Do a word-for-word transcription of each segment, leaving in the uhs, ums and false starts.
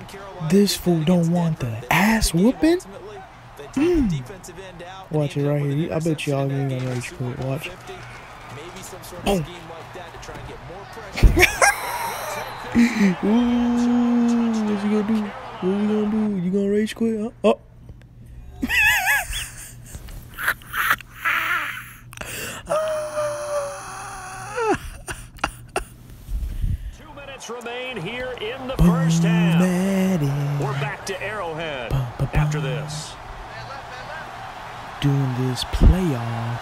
This fool don't want the ass whooping. Mm. Watch it right here. I bet y'all ain't gonna rage quit. Watch. Oh. Ooh, what you gonna do? What you gonna do? You gonna rage quit? Huh? Oh. Two minutes remain here in the first half. Madden. We're back to Arrowhead after this. Doing this playoff.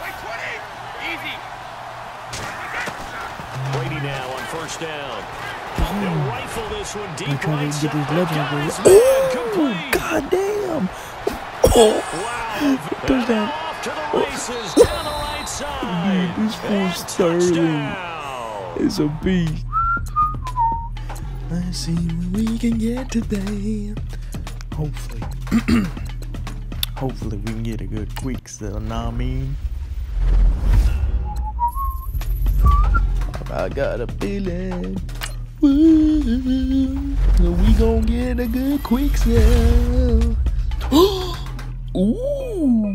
Brady now on first down. They'll rifle this one deep. I'm trying to get this legendary. Oh, god damn! Oh, wow. touchdown! Off to the races down the right side. Dude, this fool's Sterling is a beast. Let's see what we can get today. Hopefully, hopefully we can get a good quick sell. Know what I mean? I got a feeling. Woo, we gon' get a good quick sell. Ooh.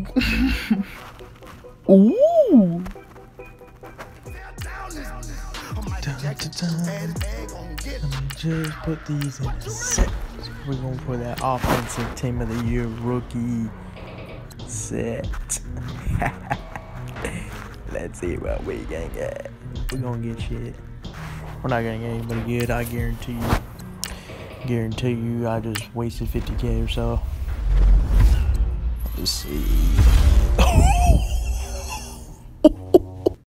Ooh. Time to time. Let me just put these in a set. We're going for that offensive team of the year rookie set. Let's see what we can get. We're gonna get shit. We're not gonna get anybody good, I guarantee you. Guarantee you I just wasted fifty K or so. Let's see.